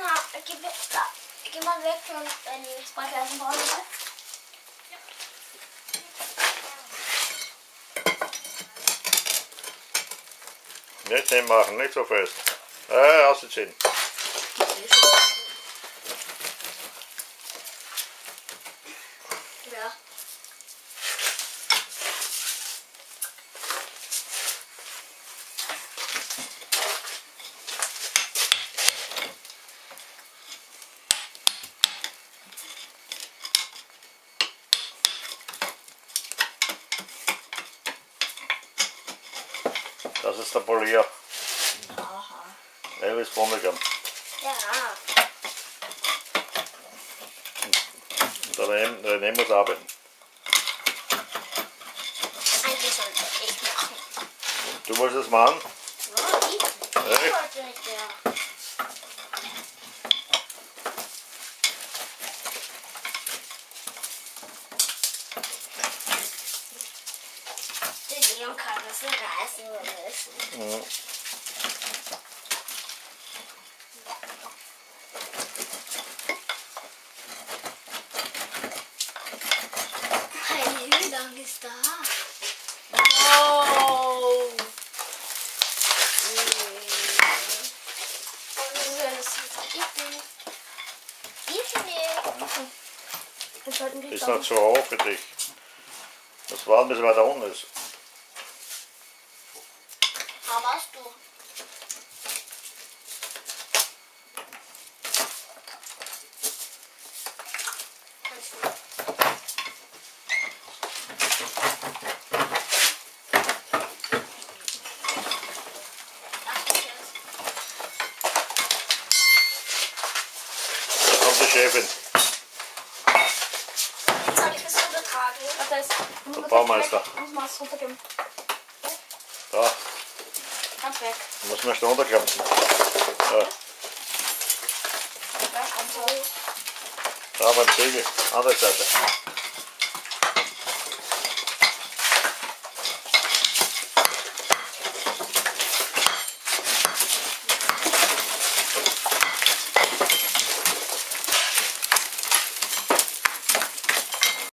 geh mal weg von deinen Speicherleisten brauchen. Nicht hinmachen, nicht so fest. Ausziehen. Ja. Das ist der Polier. Aha. Elvis Bonnegan. Ja. Und der René muss arbeiten. Eigentlich sollte ich machen. Du musst es machen? Ja, ich wollte nicht, ja. Der Leon kann das nicht reißen müssen. Mhm. Wie lange ist da? Wow! Ist noch zu hoch für dich. Das war ein bisschen weiter unten ist. Hast du? Da kommt die Chefin. Soll ich das runtertragen? Warte, Der Baumeister. Muss man es runtergeben? Da, Ganz weg. muss man erst runterklapsen. Ja, Ja, und so. da beim Segel. Andere Seite.